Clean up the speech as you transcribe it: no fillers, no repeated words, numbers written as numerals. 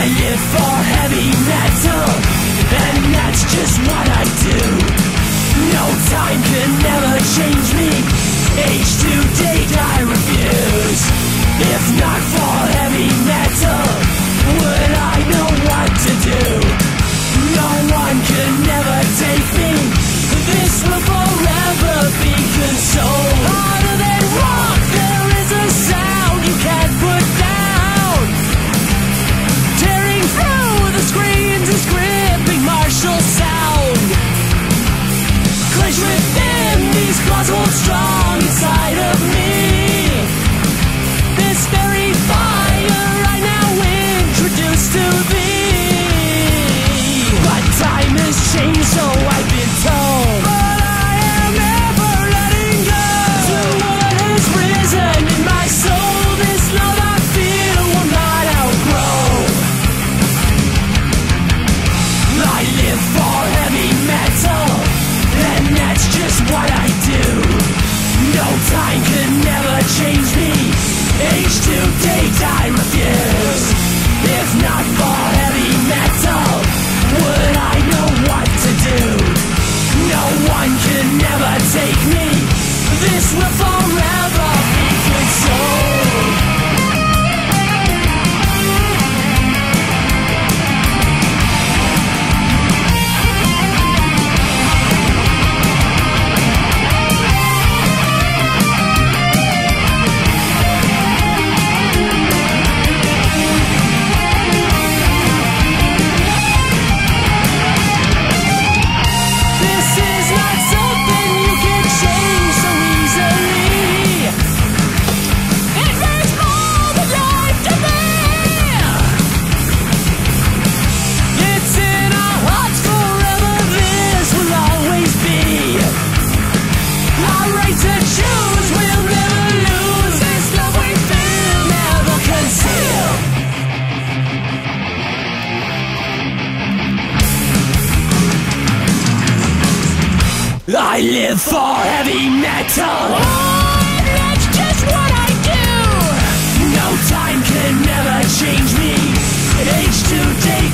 live for heavy metal, and that's just what I do. No time can never change me. Age to date I refuse. If not for heavy metal, would I know what to do? No one can never take me. This will forever be consoled. Harder than rock, there is a sound you can't put down. Tearing through the screens is gripping martial sound. Clench within, these claws hold strong inside of me. This very fire I now introduce to thee. But time has changed, so I've been told. But I am never letting go. To what has risen in my soul, this love I feel will not outgrow. I live for heavy metal, and that's just what I do. No time can never change me. Age to date I refuse. If not for heavy metal, would I know what to do? No one can never take me. This will forever be consoled. I live for heavy metal. Oh, that's just what I do. No time can never change me. Age to date